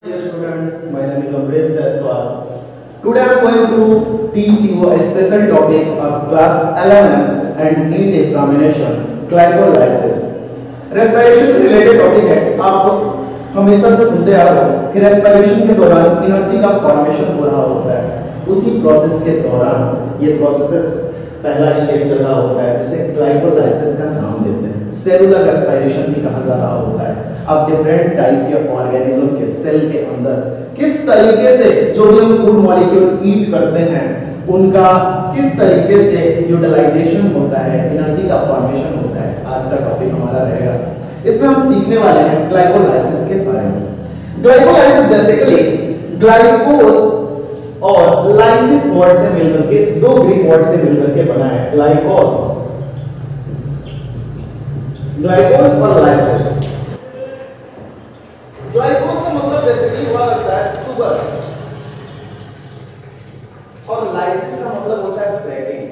Dear students, my name is Amresh Jaiswal. Today I am going to teach you a special topic of class 11 and NEET examination, glycolysis. Respiration से related topic है। आप हमेशा से सुनते आ रहे हो कि रेस्पिरेशन के दौरान एनर्जी का फॉर्मेशन हो रहा होता है। उसी प्रोसेस के दौरान ये प्रोसेस पहला स्टेज चल रहा होता है जिसे ग्लाइकोलाइसिस का नाम देते हैं। सेलुलर रेस्पिरेशन भी कहा जा रहा होता है। अब डिफरेंट टाइप के ऑर्गेनिज्म के सेल के अंदर किस तरीके से जो भी हम फूड मॉलिक्यूल ईट करते हैं उनका किस तरीके से यूटिलाइजेशन होता है, एनर्जी का फॉर्मेशन होता है, आज का टॉपिक हमारा रहेगा। इसमें हम सीखने वाले हैं ग्लाइकोलाइसिस के बारे में। ग्लाइकोलाइसिस बेसिकली ग्लाइकोज और लाइसिस वर्ड से मिलकर के दो ग्रीक वर्ड से मिलकर के बना है। ग्लाइकोज और लाइसिस। ग्लाइकोज का मतलब बेसिकली हुआ करता है शुगर और लाइसिस का मतलब होता है ब्रेकिंग।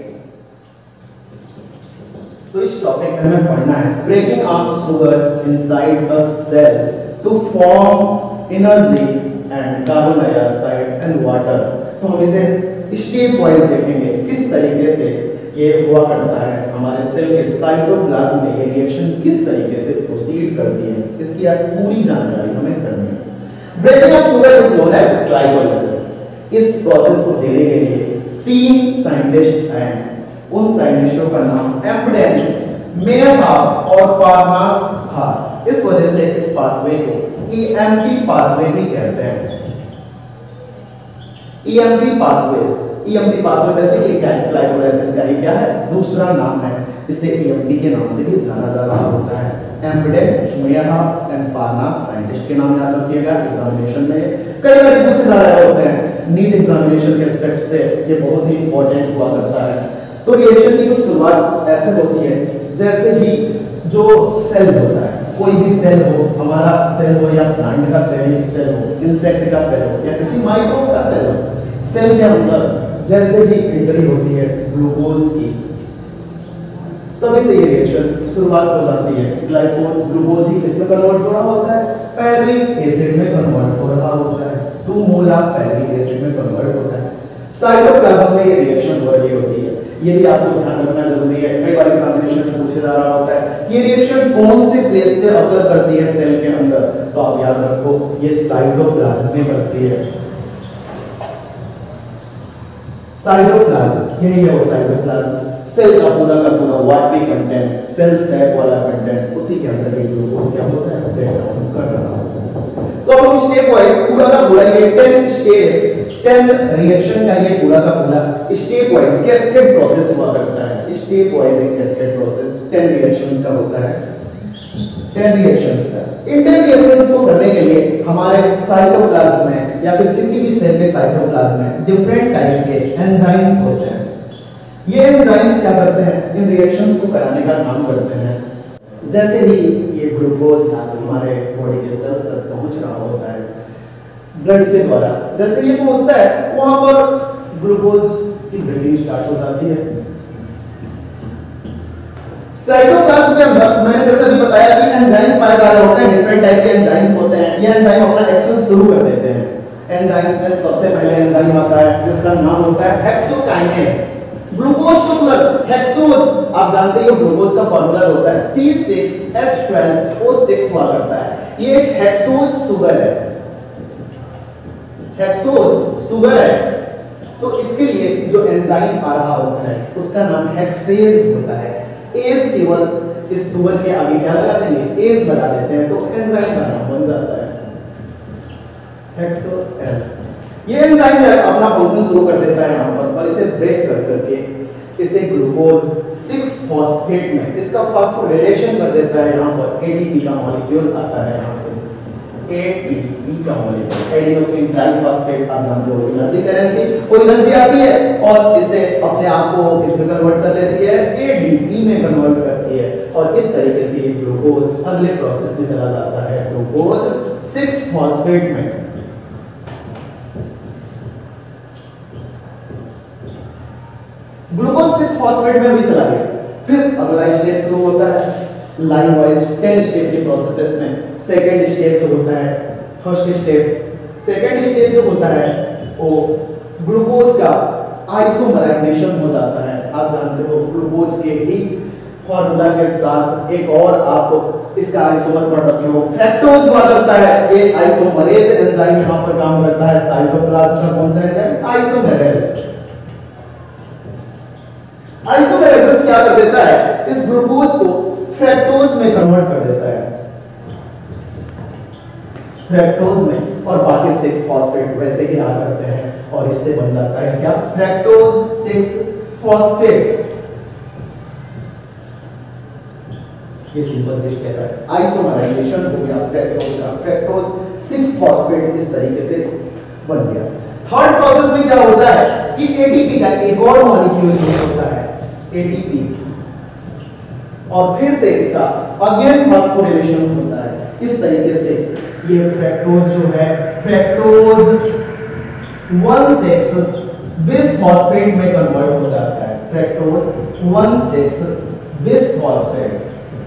तो इस टॉपिक में हमें पढ़ना है breaking of sugar inside the cell to form energy and carbon dioxide and water. तो हम इसे स्टेप वाइज देखेंगे किस तरीके से ये हुआ करता है। हमारे सेल के साइटोप्लाज्म में ये रिएक्शन किस तरीके से प्रोसीड करती है, इसकी आज पूरी जानकारी हमें करनी है। Breaking of sugar is known as glycolysis. इस प्रोसेस को देने के लिए तीन साइंटिस्ट हैं। उन साइंटिस्टों का नाम एम्पडेन, मेयरहाफ और पारमास था। इस वजह से इस पाथवे को ईएमपी पाथवे भी कहते हैं। ईएमपी पाथवे बेसिकली क्या है? ग्लाइकोलाइसिस का ही क्या है? दूसरा नाम है। इसे ईएमपी के नाम से भी जाना जा रहा होता है। एम्पडेन, मेयरहाफ एंड पारमास साइंटिस्ट के नाम याद रखिएगा। एग्जामिनेशन में कई बार पूछे जा रहे होते हैं। नीट एग्जामिनेशन के एस्पेक्ट से ये बहुत ही इंपॉर्टेंट हुआ करता है। तो रिएक्शन की शुरुआत ऐसे होती है जैसे ही जो सेल होता है, कोई भी सेल हो, हमारा सेल हो या प्लांट का सेल हो, इंसेक्ट का सेल हो या किसी माइक्रोब का सेल हो, सेल के अंदर जैसे ही एंट्री होती है ग्लूकोज की, तभी से ये रिएक्शन शुरुआत हो जाती है। ग्लूकोज ही किसमें कन्वर्ट हो रहा होता है? पैरिक एसिड में कन्वर्ट हो रहा होता है। 2 मोलर पैरिक एसिड में कन्वर्ट होता है। साइटोप्लाज्म में ये रिएक्शन हो रही होती है। ये भी आपको ध्यान रखना जरूरी है। कई बार एग्जामिनेशन में पूछा जा रहा होता है ये रिएक्शन कौन से प्लेस पे अकर करती है सेल के अंदर, तो आप याद रखो ये साइटोप्लाज्म में करती है। साइटोप्लाज्म यही है वो साइटोप्लाज्म। सेल का पूरा वाटरी कंटेंट, सेल सैक वाला कंटेंट, उसी के अंदर ये ग्लूकोज क्या होता है? ब्रेक डाउन कर रहा होता है। तो हम स्टेप वाइज पूरा का पूरा ये 10 रिएक्शन का ये पूरा का पूरा स्टेप वाइज कैस्केड प्रोसेस हुआ करता है। स्टेप वाइज एक कैस्केड प्रोसेस 10 रिएक्शंस का होता है। 10 रिएक्शंस का। इन 10 रिएक्शंस को करने के लिए हमारे साइटोप्लाज्म में या फिर किसी भी सेल के साइटोप्लाज्म में डिफरेंट टाइप के एंजाइम्स होते हैं। ये एंजाइम्स क्या करते हैं? इन रिएक्शंस को कराने का काम करते हैं। जैसे ही ये ग्लूकोज हमारे बॉडी के सेल्स तक पहुंच रहा होता है ब्लड के द्वारा, जैसे ये पहुंचता है वहां पर ग्लूकोज की ब्रीडिंग स्टार्ट हो जाती है। साइटोप्लाज्म के अंदर मैंने जैसा भी बताया कि एंजाइम्स पाए जा रहे होते हैं। डिफरेंट टाइप के एंजाइम्स होते हैं। ये एंजाइम अपना एक्शन शुरू कर देते हैं। एंजाइम्स में सबसे पहले एंजाइम आता है जिसका नाम होता है हेक्सोकाइनेज। ग्लूकोज को तुरंत हेक्सोज, आप जानते हो ग्लूकोज का फार्मूला होता है C6H12O6 हुआ करता है। ये एक हेक्सोज शुगर है। हेक्सोज शुगर है। तो इसके लिए जो एंजाइम आ रहा होता है उसका नाम हेक्सेज होता है। एज केवल इस शुगर के आगे क्या लगा देंगे? एज लगा देते हैं तो एंजाइम का नाम बन जाता है हेक्सोएज। ये एंजाइम अपना फंक्शन शुरू कर देता है यहाँ पर और इसे ब्रेक कर करके इसे ग्लूकोज 6-फॉस्फेट में इसका फॉस्फोरिलेशन कर देता है। यहाँ पर एटीपी का मॉलिक्यूल आता है। यहाँ से एटीपी का मॉलिक्यूल एडिनोसिन ट्राइफॉस्फेट, आप जानते हो एनर्जी करेंसी, वो एनर्जी आती है और इसे अपने आप को इसमें कन्वर्ट कर लेती है, एडीपी में कन्वर्ट करती है और इस तरीके से ये ग्लूकोज अगले प्रोसेस में चला जाता है ग्लूकोज 6-फॉस्फेट में। ग्लूकोज 6-फॉस्फेट में भी चला गया। फिर अगला स्टेप शुरू होता है लाइन वाइज 10 स्टेप के प्रोसेसेस में। सेकंड स्टेप जो होता है फर्स्ट स्टेप सेकेंड स्टेज जो होता है वो ग्लूकोज का आइसोमराइजेशन हो जाता है। आप जानते हो ग्लूकोज के ही फॉर्मूला के साथ एक और आप इसका आइसोमर पढ़ रखे हो, फ्रैक्टोज हुआ करता है। ये आइसोमरेज एंजाइम यहां पर काम करता है। साइटोप्लाज्म का कौन सा एंजाइम? आइसोमरेज। आइसोमेरेज क्या कर देता है? इस ग्लूकोज को फ्रैक्टोज में कन्वर्ट कर देता है, फ्रैक्टोज में, और बाकी 6 फॉस्फेट वैसे ही रहा करते हैं और इससे बन जाता है क्या? Fructose 6 phosphate. ये सिंपल सी स्टेप है, आइसोमराइजेशन हो गया फ्रैक्टोज का, फ्रैक्टोज 6 फॉस्फेट इस तरीके से बन गया। थर्ड प्रोसेस में क्या होता है कि एटीपी का एक और मॉलिक्यूल होता है, एटीपी, और फिर से इसका अगेन फास्फोरिलेशन होता है। इस तरीके से ये फ्रैक्टोज जो है, फ्रैक्टोज 1,6 बिसफॉस्फेट में कन्वर्ट हो जाता है। फ्रैक्टोज 1,6 बिसफॉस्फेट,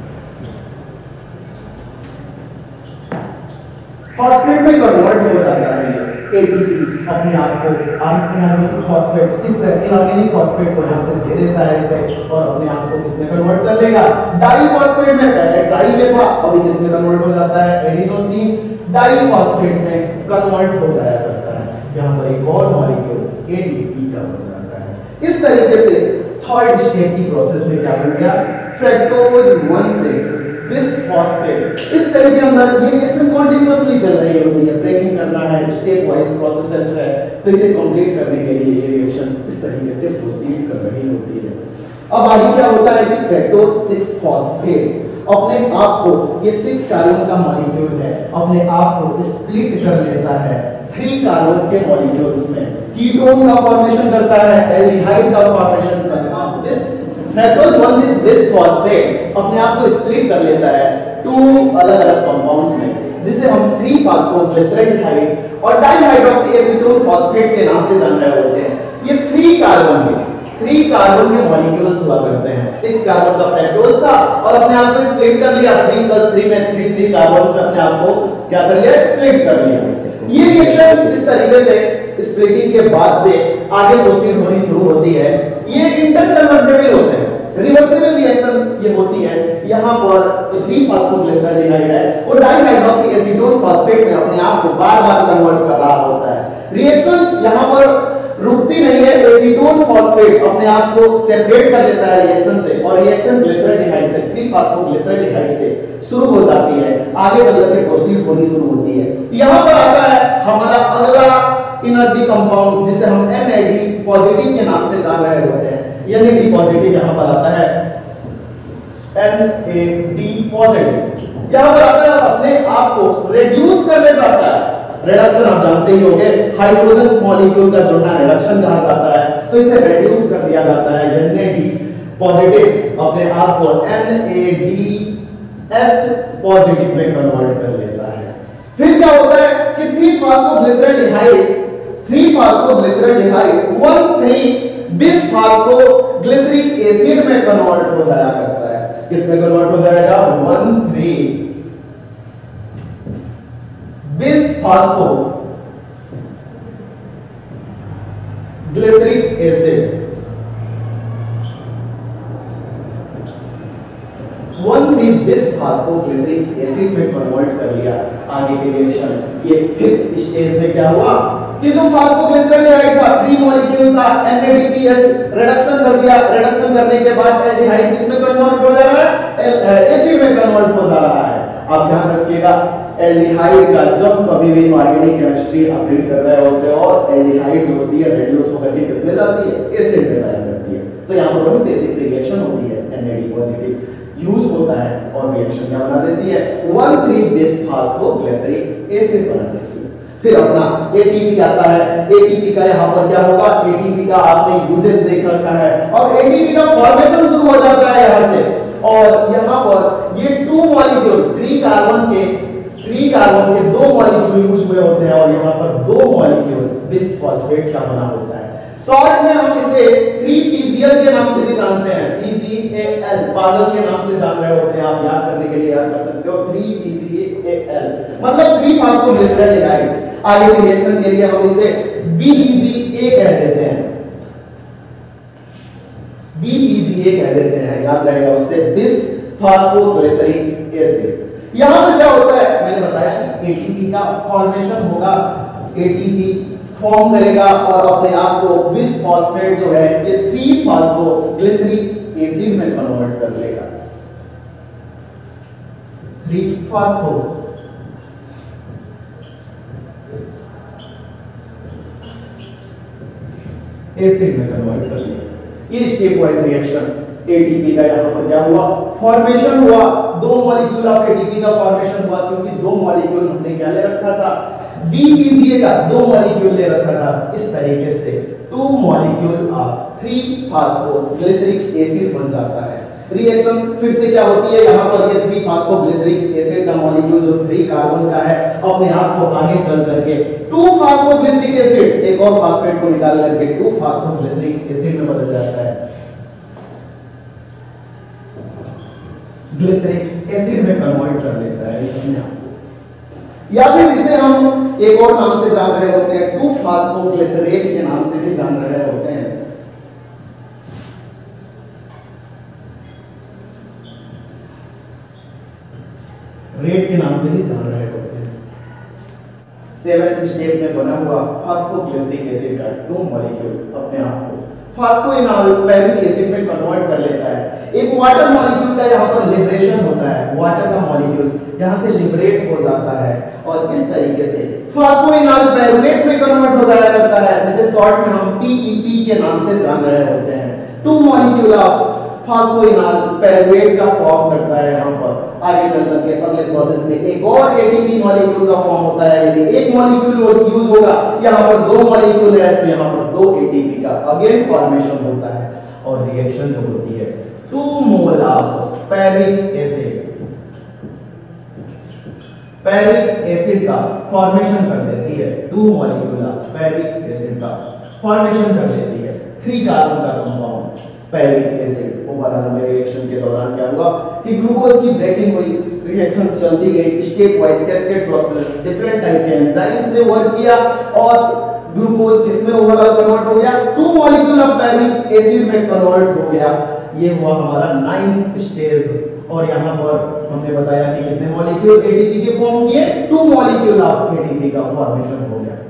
फॉस्फेट में कन्वर्ट हो जाता है। एटीपी अपने आप को इनऑर्गेनिक फॉस्फेट 6 इनऑर्गेनिक फॉस्फेट को यहां से दे देता है इसे, और अपने आप को किसमें कन्वर्ट कर लेगा? डाइफॉस्फेट में। पहले ट्राई में था, अभी किसमें कन्वर्ट हो जाता है? एडिनोसिन डाइफॉस्फेट में कन्वर्ट हो जाया करता है। यहां पर एक और मॉलिक्यूल एटीपी का बन जाता है। इस तरीके से थर्ड स्टेप की प्रोसेस में क्या बन गया? Fructose 1,6 bisphosphate. इस सेल के अंदर ये रिएक्शन कंटीन्यूअसली चल रही होती है, ब्रेकिंग करना है, स्टेप वाइज प्रोसेसेस है, तो इसे कंप्लीट करने के लिए ये रिएक्शन इस तरीके से प्रोसीड कर रही होती है। अब आगे क्या होता है कि फ्रैक्टोज 6 फॉस्फेट अपने आप को, ये 6 कार्बन का मॉलिक्यूल है, अपने आप को स्प्लिट कर लेता है 3 कार्बन के मॉलिक्यूल्स में, कीटोन का फॉर्मेशन करता है, एल्डिहाइड का फॉर्मेशन करता है। फ्रैक्टोज 1,6 बिसफॉस्फेट अपने आप को स्प्लिट कर लेता है 2 अलग-अलग कंपाउंड्स में, जिसे हम 3-फॉस्फोग्लिसरॉल्डिहाइड और डाइहाइड्रॉक्सी एसीटोन फॉस्फेट के नाम से जान रहे होते हैं। ये 3 कार्बन के मॉलिक्यूल्स हुआ करते हैं। 6 कार्बन का फ्रैक्टोज था और अपने आप को स्प्लिट कर लिया, 3 + 3 में 3 कार्बन्स में अपने आप को क्या कर लिया? स्प्लिट कर लिया। ये रिएक्शन इस तरीके से स्प्लिटिंग के बाद से आगे प्रोसीड होनी शुरू होती है। ये इंटरकन्वर्टेबल होते हैं, रिवर्सिबल रिएक्शन ये होती है। यहाँ पर 3-फॉस्फोग्लिसरॉल्डिहाइड है और डाइहाइड्रॉक्सी एसीटोन फॉस्फेट में अपने आप को बार-बार कन्वर्ट कर रहा होता है। रिएक्शन यहाँ पर रुकती नहीं है, एसीटोन फॉस्फेट अपने आप को सेपरेट कर लेता है रिएक्शन से, और रिएक्शन ग्लिसरॉल्डिहाइड से, 3-फॉस्फोग्लिसरॉल्डिहाइड से शुरू हो जाती है, आगे चलकर के प्रोसीड होनी शुरू होती है। यहाँ पर आता है हमारा अगला एनर्जी कंपाउंड, जिसे हम NAD पॉजिटिव के नाम से जान रहे होते हैं। NAD पॉजिटिव यहाँ पर आता है, NAD पॉजिटिव यहाँ पर आता है, अपने आप को रिड्यूस करने जाता है। रिडक्शन आप जानते ही होंगे, हाइड्रोजन मॉलिक्यूल का जोड़ना रिडक्शन कहा जाता है, तो इसे रिड्यूस कर दिया जाता है। NAD पॉजिटिव अपने आप को NADH पॉजिटिव में कन्वर्ट कर लेता है। फिर क्या होता है कि 3-फॉस्फोग्लिसरॉल्डिहाइड 1,3-बिसफॉस्फोग्लिसरिक एसिड में कन्वर्ट हो जाया करता है। किसमें कन्वर्ट हो जाएगा? 1,3-बिसफॉस्फोग्लिसरिक एसिड 1,3-बिसफॉस्फोग्लिसरिक एसिड में कन्वर्ट कर लिया। आगे की रिएक्शन ये 5th स्टेज में क्या हुआ कि जो फॉस्फोग्लिसरॉल्डिहाइड था, 3 मॉलिक्यूल था, NADPH रिडक्शन कर दिया, रिडक्शन करने के बाद एल्डिहाइड किसमें कन्वर्ट हो जा रहा है? एसिड में कन्वर्ट हो जा रहा है। आप ध्यान रखिएगा, एल्डिहाइड का जब कभी भी ऑर्गेनिक केमिस्ट्री आप रीड कर रहे होते हो, और एल्डिहाइड जो होती है रिड्यूस होकर के किसमें जाती है? एसिड में जाया करती है। तो यहाँ पर वही बेसिक सी रिएक्शन होती है, NAD पॉजिटिव यूज होता है और रिएक्शन क्या बना देती है? 1,3-बिसफॉस्फोग्लिसरिक एसिड बना देती है। फिर अपना ATP आता है। ATP का यहाँ पर क्या होगा? ATP का आपने यूजेस देख रखा है, और ATP का फॉर्मेशन शुरू हो जाता है यहाँ से, और यहाँ पर ये 2 मॉलिक्यूल 3 कार्बन के 2 मॉलिक्यूल यूज हुए होते हैं, और यहाँ पर 2 मॉलिक्यूल बिसफॉस्फेट का बना होता है। शॉर्ट में हम इसे 3PGL के नाम से भी जानते हैं, PGAL पागल के नाम से जान रहे होते हैं। आप याद करने के लिए याद कर सकते हो 3PGAL मतलब 3-फॉस्फोग्लिसरॉल्डिहाइड। आगे के रिएक्शन के लिए हम इसे BPGA कह देते हैं, BPGA कह देते हैं, याद रहेगा उससे, बिस फास्फोग्लिसरिक एसिड। यहां पर क्या होता है, मैंने बताया कि एटीपी का फॉर्मेशन होगा, एटीपी फॉर्म करेगा और अपने आप को बिस फॉस्फेट जो है ये 3 फास्फोग्लिसरिक एसिड में कन्वर्ट कर लेगा, 3 फास्फो एसिड में कन्वर्ट कर लिया। ये स्टेप वाइज रिएक्शन एटीपी का यहां पर क्या हुआ, फॉर्मेशन हुआ, 2 मॉलिक्यूल ऑफ एटीपी का फॉर्मेशन हुआ, क्योंकि 2 मॉलिक्यूल हमने क्या ले रखा था, BPGA का 2 मॉलिक्यूल ले रखा था। इस तरीके से 2 मॉलिक्यूल ऑफ 3 फास्फोग्लिसरिक एसिड बन जाता है। रिएक्शन फिर से क्या होती है, यहां पर ये 3 फास्फोग्लिसरिक एसिड का मॉलिक्यूल जो 3 कार्बन का है अपने आप को आगे चल करके 2 फास्फोग्लिसरिक एसिड, एक और फास्फेट को निकाल करके 2 फास्फोग्लिसरिक एसिड में बदल जाता है, ग्लिसरिक एसिड में कन्वर्ट कर लेता है अपने आप को। या फिर इसे हम एक और नाम से जान रहे होते हैं, 2 फास्फोग्लिसरेट के नाम से भी जान रहे होते हैं, रेट के नाम से भी जान रहे होते हैं। 7th स्टेप में बना हुआ फास्फोग्लिसरिक एसिड का 2 मॉलिक्यूल अपने आप को फास्फोइनॉल पैरिक एसिड में कन्वर्ट कर लेता है। एक वाटर मॉलिक्यूल का यहाँ पर लिबरेशन होता है, वाटर का मॉलिक्यूल यहाँ से लिबरेट हो जाता है और इस तरीके से फास्फोइनॉल पैरुवेट में कन्वर्ट हो जाया करता है, जिसे शॉर्ट में हम PEP के नाम से जान रहे होते हैं। 2 मॉलिक्यूल ऑफ फास्फोइनॉल पैरुवेट का फॉर्म करता है यहाँ पर। आगे चलकर के अगले प्रोसेस में एक और एटीपी मॉलिक्यूल का फॉर्म होता है। यदि एक मॉलिक्यूल यूज होगा, यहाँ पर 2 मॉलिक्यूल है तो यहाँ पर 2 एटीपी का अगेन फॉर्मेशन होता है और रिएक्शन जो होती है 2 मोल ऑफ पैरिक एसिड का फॉर्मेशन कर देती है, 2 मॉलिक्यूल ऑफ पैरिक एसिड का फॉर्मेशन कर लेती है। 3 कार्बन का कंपाउंड पैरिक एसिड। ओवरऑल में रिएक्शन के दौरान क्या हुआ कि ग्लूकोज की ब्रेकिंग हुई, रिएक्शंस चलती गई, step wise cascade process, different type के एंजाइम्स ने वर्क किया और ग्लूकोज किसमें ओवरऑल कन्वर्ट हो गया, 2 मॉलिक्यूल ऑफ पैरिक एसिड में कन्वर्ट हो गया। ये हुआ हमारा 9th स्टेज। और यहाँ पर हमने बताया कि कितने मॉलिक्यूल एटीपी के फॉर्म किए, 2 मॉलिक्यूल ऑफ एटीपी का फॉर्मेशन हो गया।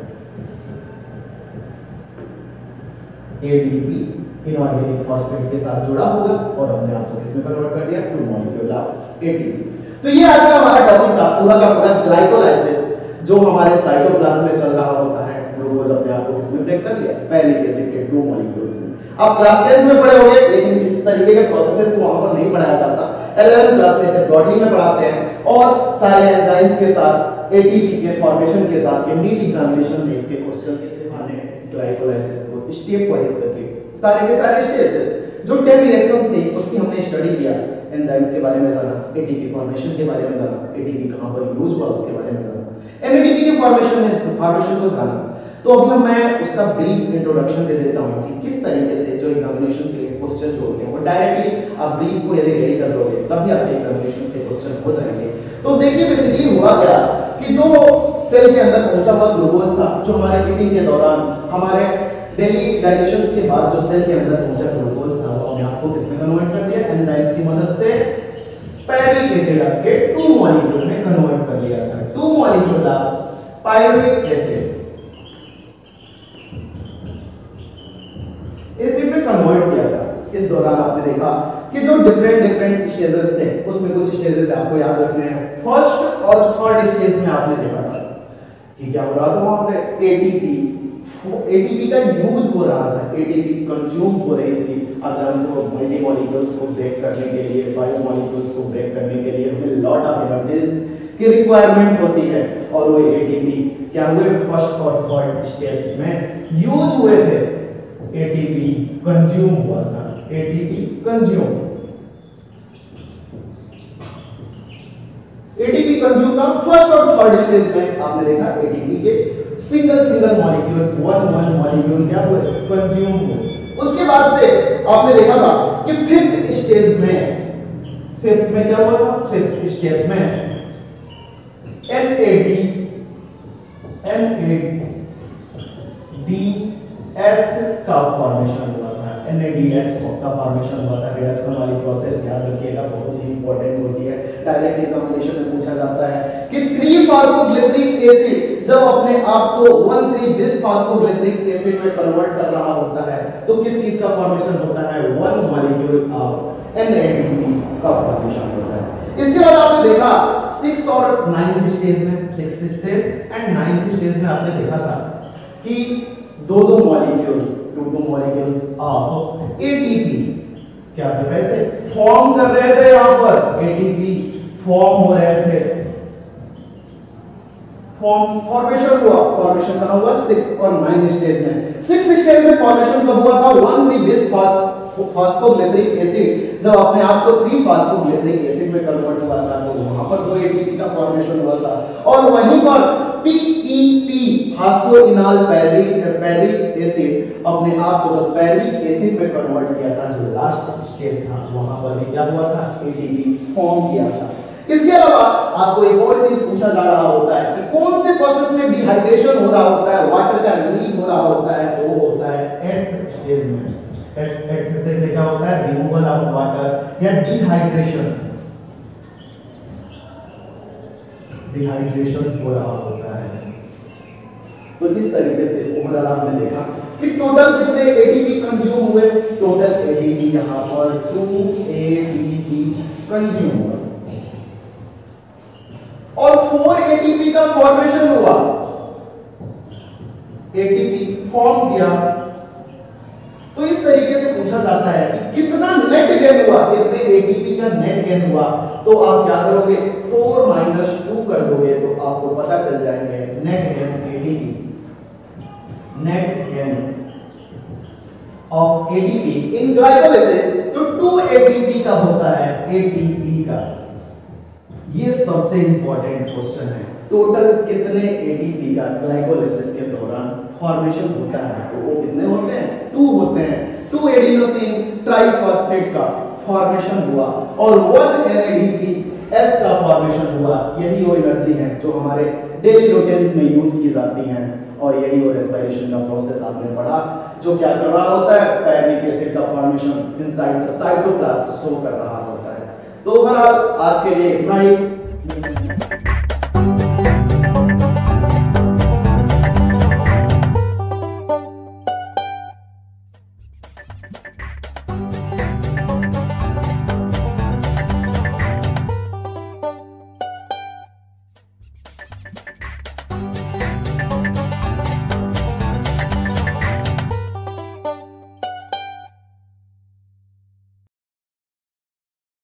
एटीपी इनऑर्गेनिक फॉस्फेट के साथ जुड़ा होगा और हमने आपको किसमें कन्वर्ट कर दिया, 2 मॉलिक्यूल ऑफ एटीपी। तो ये आज का हमारा टॉपिक था, पूरा का पूरा ग्लाइकोलाइसिस जो हमारे साइटोप्लाज्म में चल रहा होता है। ग्लूकोज अपने आप को किसमें ब्रेक कर लिया, पैरिक एसिड के 2 मॉलिक्यूल्स में। आप क्लास 10th में पढ़े होंगे, लेकिन इस तरीके के प्रोसेसेस को वहां पर नहीं पढ़ाया जाता। 11th क्लास में इसे ब्रॉडली में पढ़ाते हैं और सारे एंजाइम्स के साथ, एटीपी के फॉर्मेशन के साथ ये नीट एग्जामिनेशन में इसके क्वेश्चंस आने हैं। ग्लाइकोलाइसिस को स्टेप वाइज करके सारे के सारे स्टेजेस जो 10 रिएक्शंस थी उसकी हमने स्टडी किया, एंजाइम्स के बारे में जाना, एटीपी फॉर्मेशन के बारे में जाना, एटीपी कहां पर यूज हुआ उसके बारे में जाना, एनएडीपी के फॉर्मेशन को जाना। तो अभी मैं उसका ब्रीफ इंट्रोडक्शन दे देता हूं कि किस तरीके से जो एग्जामिनेशन से क्वेश्चन जो होते हैं वो डायरेक्टली आप ब्रीफ को यदि रेडी कर लोगे तभी आपके एग्जामिनेशन के क्वेश्चन हो जाएंगे। तो देखिए बेसिकली हुआ क्या कि जो सेल के अंदर पहुंचा हुआ ग्लूकोज था, जो हमारे ईटिंग के दौरान, हमारे डेली डाइजेशंस के बाद जो सेल के अंदर पहुंचा ग्लूकोज था वो हमने आपको किसमें कन्वर्ट कर दिया, एंजाइम्स की मदद से पैरिक एसिड के 2 मॉलिक्यूल में कन्वर्ट कर लिया था। 2 मॉलिक्यूल ऑफ पायरुविक एसिड में कन्वर्ट किया था। इस दौरान आपने देखा कि जो डिफरेंट स्टेजेस थे उसमें कुछ स्टेजेस आपको याद रखने हैं। फर्स्ट और थर्ड स्टेज में आपने देखा था कि क्या हो रहा था, वहां पे एटीपी का यूज हो रहा था, एटीपी कंज्यूम हो रही थी। आप जानते हो मल्टी मॉलिक्यूल्स को ब्रेक करने के लिए, बायो मॉलिक्यूल्स को ब्रेक करने के लिए हमें लॉट ऑफ एनर्जीज की रिक्वायरमेंट होती है और वो एटीपी क्या हुए फर्स्ट और थर्ड स्टेप्स में यूज हुए थे। एटीपी कंज्यूम हुआ था, एटीपी कंज्यूम का फर्स्ट और थर्ड स्टेज में आपने देखा एटीपी के सिंगल मॉलिक्यूल वन मॉलिक्यूल क्या हुए, कंज्यूम हुए। उसके बाद से आपने देखा था कि फिफ्थ स्टेज में क्या हुआ था, फिफ्थ स्टेप में NADH का फॉर्मेशन हुआ था, NADH का फॉर्मेशन हुआ था। रिडक्शन वाली प्रोसेस याद रखिएगा, बहुत ही इंपॉर्टेंट होती है, डायरेक्ट एग्जामिनेशन में पूछा जाता है कि 3-फॉस्फोग्लिसरिक एसिड जब अपने आप को 1,3-बिस-फॉस्फोग्लिसरिक एसिड में कन्वर्ट कर रहा होता है तो किस चीज का फॉर्मेशन होता है? 1 मॉलिक्यूल ऑफ NADP का फॉर्मेशन होता है। इसके बाद आपने देखा 6th और 9th स्टेज में, 6th stage and 9th stage में आपने देखा था कि दो मॉलिक्यूल्स ऑफ ATP क्या कर रहे थे? फॉर्म कर रहे थे। यहां पर ATP फॉर्म हो रहे थे, फॉर्मेशन कहां हुआ? 6 और 9 स्टेज में। 6 स्टेज में फॉर्मेशन कब हुआ था? 1,3-बिस-फॉस्फोग्लिसरिक एसिड जब अपने आप को 3-फॉस्फोग्लिसरिक एसिड में कन्वर्ट हुआ था तो वहां पर 2 ATP का फॉर्मेशन हुआ था। और वहीं पर PEP फास्फोइनॉल पैरिक एसिड अपने आप को जब पैरिक एसिड में कन्वर्ट किया था, जो लास्ट स्टेज था, वहां पर भी क्या हुआ था? ATP फॉर्म किया था। इसके अलावा आपको एक और चीज पूछा जा रहा होता है कि कौन से प्रोसेस में डिहाइड्रेशन हो रहा होता है, वाटर का रिलीज हो रहा होता है, तो वो होता है 8th स्टेज में। 8th स्टेज में क्या होता है? रिमूवल ऑफ वाटर या डिहाइड्रेशन हो रहा होता है। तो इस तरीके से ओवरऑल आपने देखा कि टोटल कितने ATP कंज्यूम हुए? टोटल ATP यहां पर 2 ATP कंज्यूम हुआ और 4 ATP का फॉर्मेशन हुआ। ATP फॉर्म किया तो इस तरीके से पूछा जाता है कि कितना नेट गेन हुआ, कितने ATP का नेट गेन हुआ। तो आप क्या करोगे? 4 - 2 कर दोगे तो आपको पता चल जाएंगे net gain ATP, net gain of ATP in glycolysis तो 2 ATP का होता है, ATP का। ये सबसे इंपॉर्टेंट क्वेश्चन है। टोटल कितने ATP का ग्लाइकोलाइसिस के दौरान फॉर्मेशन होता है? तो वो कितने होते हैं? 2 होते हैं। 2 एडिनोसिन ट्राइफॉस्फेट का फॉर्मेशन हुआ और 1 NADPH का फॉर्मेशन हुआ। यही वो एनर्जी है जो हमारे डेली रूटीन्स में यूज की जाती हैं और यही वो रेस्पिरेशन का प्रोसेस आपने पढ़ा जो क्या कर रहा होता है? पैरिक एसिड का formation inside the cytoplasm show कर रहा होता है। तो ओवरऑल आज के लिए इतना ही।